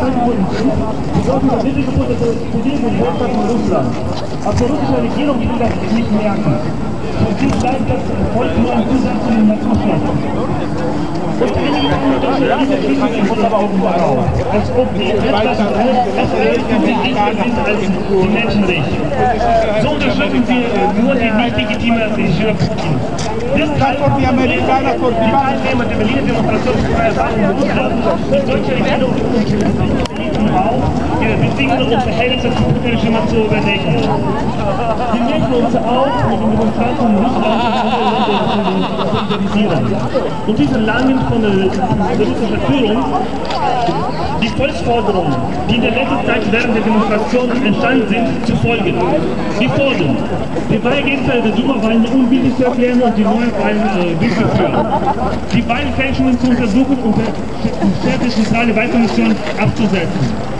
Standpunkten besorgen das Mittelgebot der Bewegung in Russland und Russland. Aber die russische Regierung will das nicht merken. Für sie bleibt das Volk nur ein Zusatz zu den Naturschätzen. Und einige deutsche Initiativen berufen darauf, als ob die etwas wichtiger sind als die Menschenrechte. So unterstützen sie nur die nicht legitime Regierung Putin. Deshalb die Amerikaner von die Teilnehmer der Berliner Demonstrationsfreiheit haben die deutsche Regierung auch ihre Bedingungen und Verhältnisse zum Putin-Regime zu überdenken. Wir möchten uns auch mit den Demonstranten in Russland solidarisieren. Und diese langen von der russischen Führung die Volksforderungen, die in der letzten Zeit während der Demonstrationen entstanden sind, zu folgen. Wir fordern, die Wahlergebnisse der Duma-Wahlen ungültig zu erklären und die neuen Wahlen durchzuführen. Die Wahlfälschungen zu untersuchen und die zentrale Wahlkommission abzusetzen.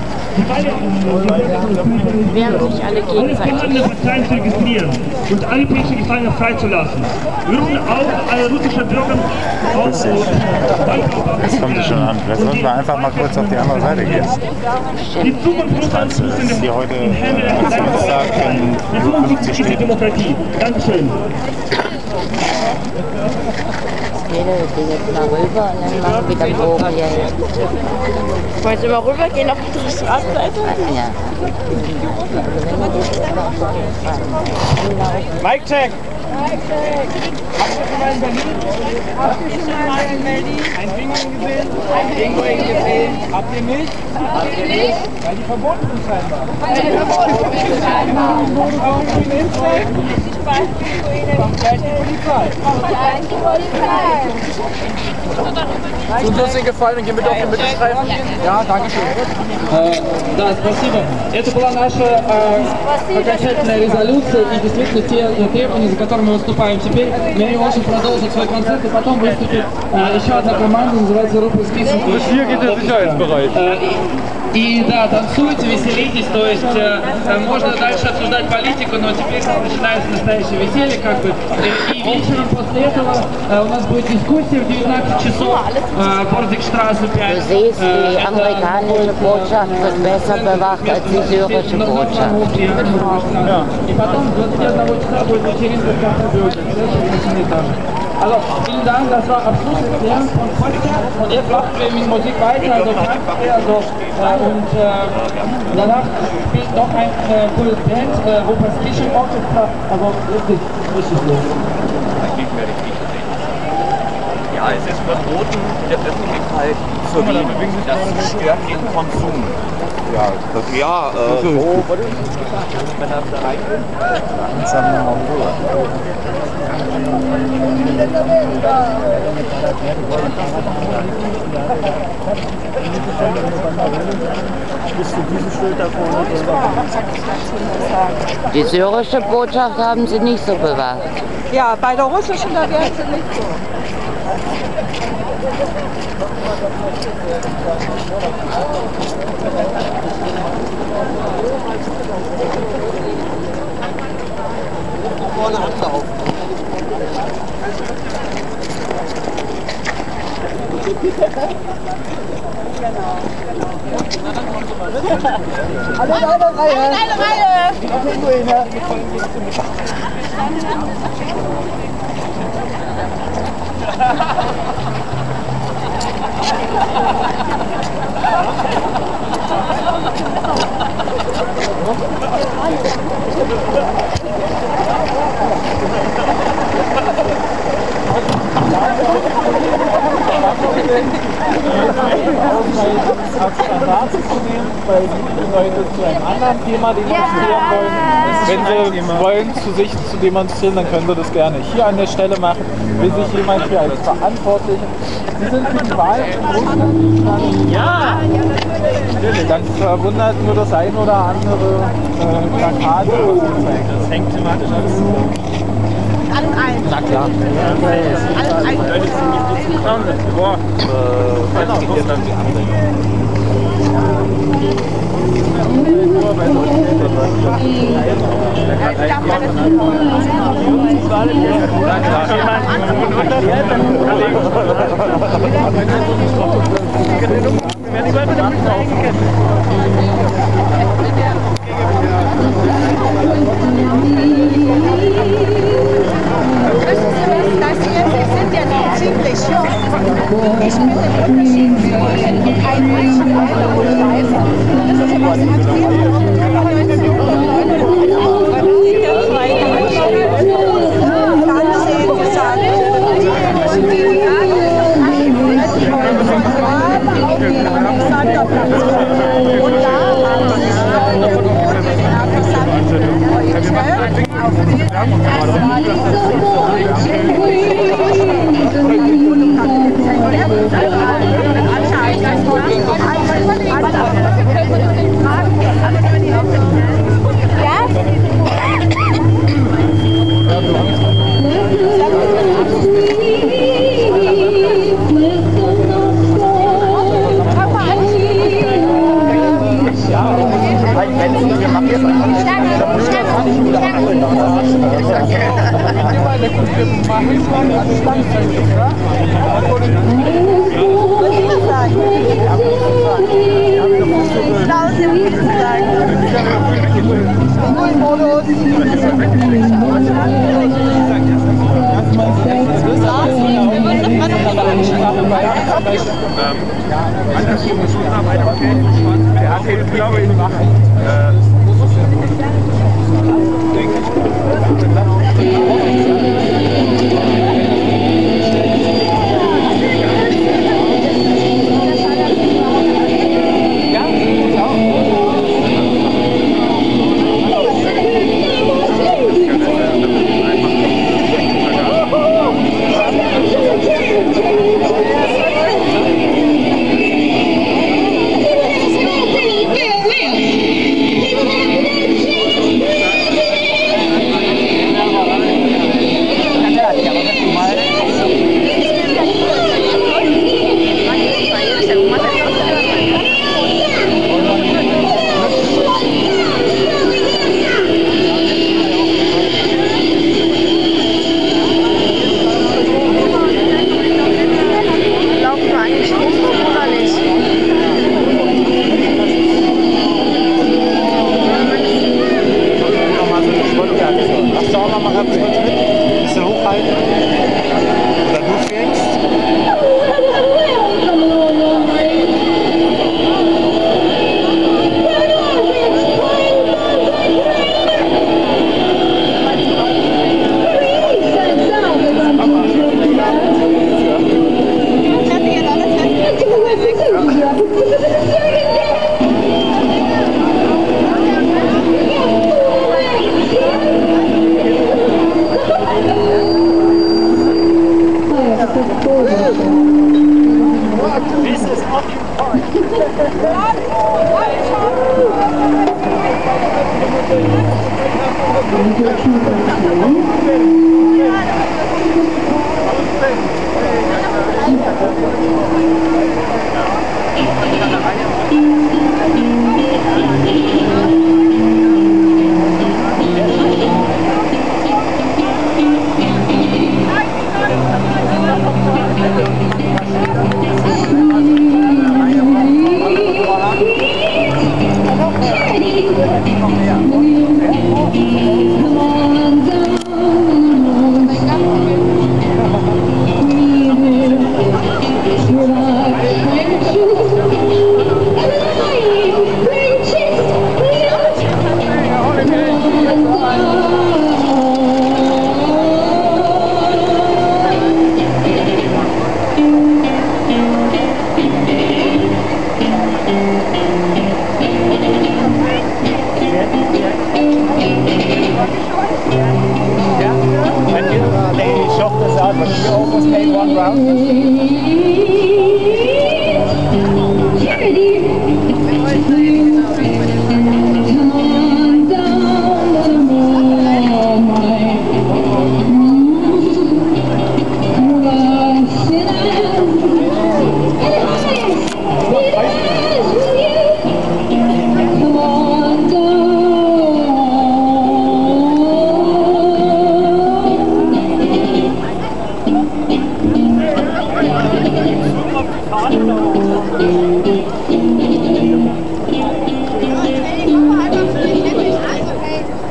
Wir haben sich alle gegenseitig. Alle vorhandenen Parteien zu registrieren und alle politische Gefangene freizulassen. Wir rufen auch alle russischen Bürger auf. Jetzt kommt es schon an. Jetzt sollten wir einfach mal kurz auf die andere Seite gehen. Die Zukunft Russlands ist hier heute Samstag in 50 ist die Demokratie. Dankeschön. Wir gehen jetzt mal rüber und dann machen wir wieder einen Bogen hierher. Wollen Sie mal rübergehen auf die Straßenseite? Ja. Mic check! Habt ihr schon mal in Berlin ein Pinguin gesehen? Ein Pinguin gesehen? Habt ihr nicht? Weil die verboten sind scheinbar. Warum sind die hinstellen? Kommt gleich die Polizei. Tut uns den Gefallen und gehen bitte auf den Mittelstreifen. Ja, danke schön. Да, спасибо. Это была наша окончательная резолюция и действительно те требования, за которыми мы выступаем теперь. Мы не можем продолжить свой концерт и потом выступит еще одна команда, называется группа «Список». Hier geht der Sicherheitsbereich. И да, танцуйте, веселитесь, то есть можно дальше обсуждать политику, но теперь начинается настоящее веселье, как бы. И вечером после этого у нас будет дискуссия в 19 часов, Борзикштрассе 5. Du siehst, die amerikanische Botschaft wird besser bewacht als die syrische Botschaft. И потом в 21 часа будет вечеринка в кафе «Бюргер». Also, vielen Dank, das war Abschlusserklärung von Podcast und jetzt machen wir mit Musik weiter, also und danach spielt noch ein cooles Band, Rupas Kitchen Orchestra, also richtig los. Ja, es ist verboten, der Öffentlichkeit zu reden. Das stört den Konsum. Ja, das so. Wenn das da reingeht. Die syrische Botschaft haben sie nicht so bewacht. Ja, bei der russischen, da wäre sie nicht so. Vorne ablaufen. Alle in einer Reihe! Alle in einer Reihe! Als Standard zu nehmen, weil die Leute zu einem anderen Thema demonstrieren wollen. Wenn sie wollen, zu demonstrieren, dann können sie das gerne hier an der Stelle machen. Will sich jemand hier als verantwortlich? Sie sind für die Wahl in Russland? Ja! Dann verwundert nur das ein oder andere Plakat. Das hängt thematisch alles zusammen. Alles eins. Na klar. Alles eins. Boah, was geht denn dann? Wir werden die Leute sind ja noch ziemlich jung. Ich bin den Unterschied zwischen ein Mädchen und Weißer. Das ist ja was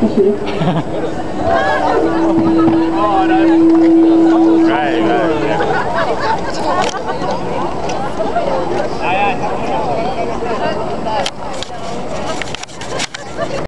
Dankeschön.